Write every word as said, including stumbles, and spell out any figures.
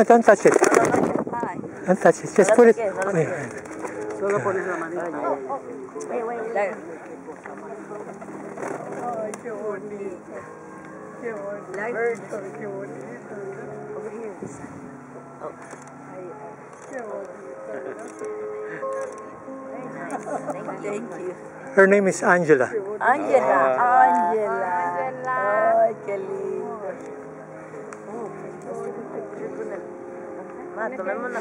no, don't touch it. Ay. Don't touch it. Just No put la it. toques, no la Yeah. Solo pones la manita. Wait, wait, there. Ay, qué bonito. Qué bonito. Ay, qué bonito. Over here. Oh. Qué bonito. Very nice. Thank you. Her name is Angela. Angela. Angela. Ay, qué lindo. Ma, tomémonos